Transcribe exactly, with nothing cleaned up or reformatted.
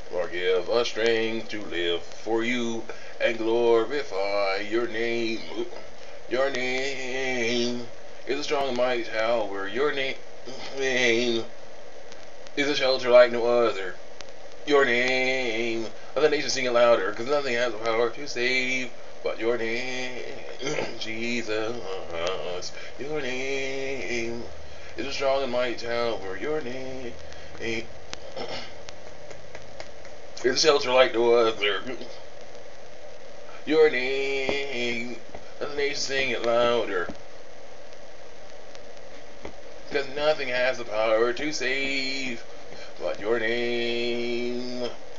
or give us strength to live for you and glorify your name. Your name is a strong and mighty tower. Your name is a shelter like no other. Your name, let the nation sing it louder, because nothing has the power to save but your name, Jesus. Your name is a strong and mighty tower. Your name is a shelter like no other. Your name, let the nation sing it louder, because nothing has the power to save but your name.